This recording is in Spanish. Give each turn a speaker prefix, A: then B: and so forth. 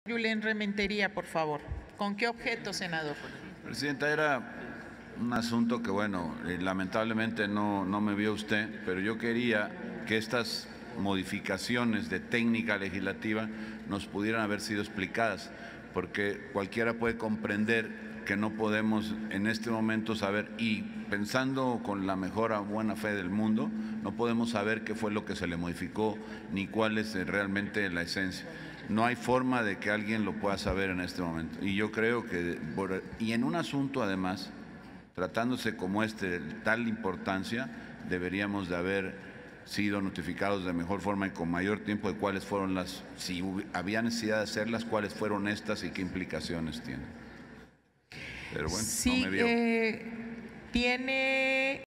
A: Julen Rementería, por favor. ¿Con qué objeto, senador?
B: Presidenta, era un asunto que, bueno, lamentablemente no me vio usted, pero yo quería que estas modificaciones de técnica legislativa nos pudieran haber sido explicadas, porque cualquiera puede comprender que no podemos en este momento saber, y pensando con la mejor buena fe del mundo, no podemos saber qué fue lo que se le modificó ni cuál es realmente la esencia. No hay forma de que alguien lo pueda saber en este momento. Y yo creo que, y en un asunto además, tratándose como este de tal importancia, deberíamos de haber sido notificados de mejor forma y con mayor tiempo de cuáles fueron las, si había necesidad de hacerlas, cuáles fueron estas y qué implicaciones tienen. Pero bueno,
A: sí,
B: no me vio.
A: Tiene